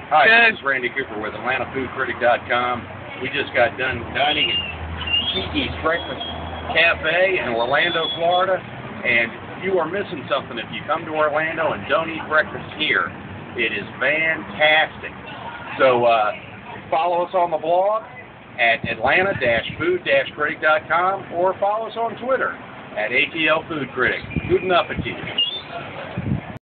Hi, Good. this is Randy Cooper with AtlantaFoodCritic.com. We just got done dining at Keke's Breakfast Café in Orlando, Florida, and you are missing something if you come to Orlando and don't eat breakfast here. It is fantastic. So follow us on the blog at Atlanta-Food-Critic.com or follow us on Twitter at ATL Food Critic. Good enough at you.